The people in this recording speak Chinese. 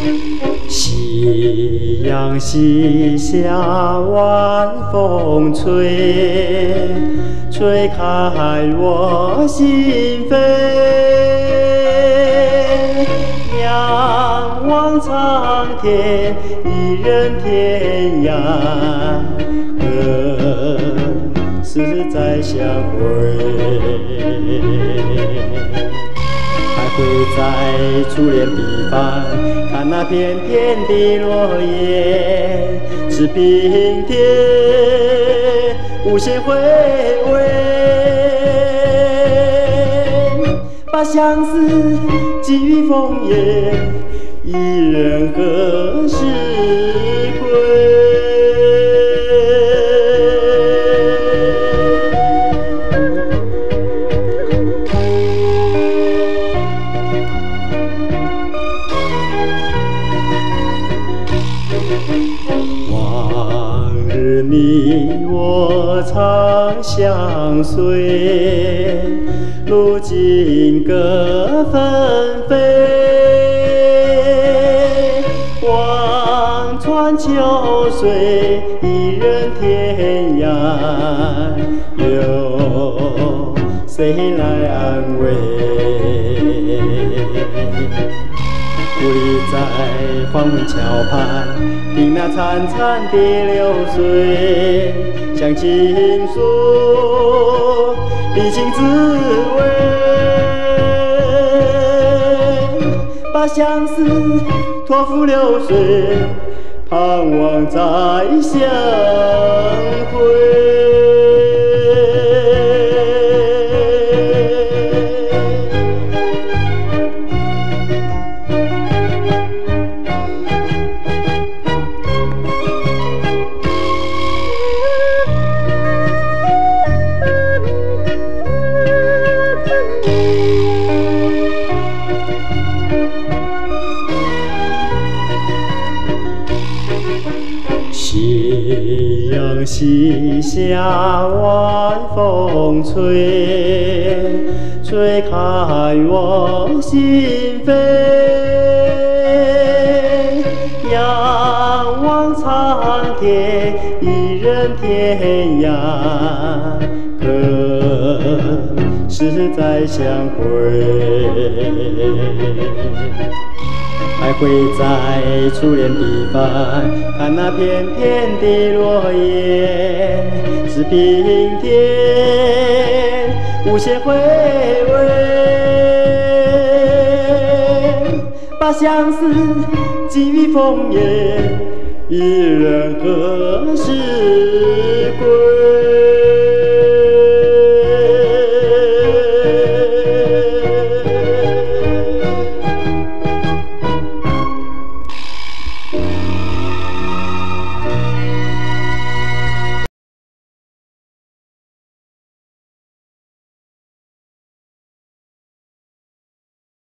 夕阳西下，晚风吹，吹开我心扉。仰望苍天，一人天涯，何时再相会？还会在初恋地方看那片片的落叶，是平添无限回味，把相思寄予枫叶，一人何时归？往日你我常相随，如今各纷飞。望穿秋水，一人天涯，有谁来安慰？伫立在黄昏桥畔，听那潺潺的流水，向倾诉离情滋味，把相思托付流水，盼望再相会。夕阳西下，晚风吹，吹开我心扉。仰望苍天，一人天涯，何时再相会？还会在初恋地方看那片片的落叶，是平添无限回味，把相思寄予枫叶，一人何时归？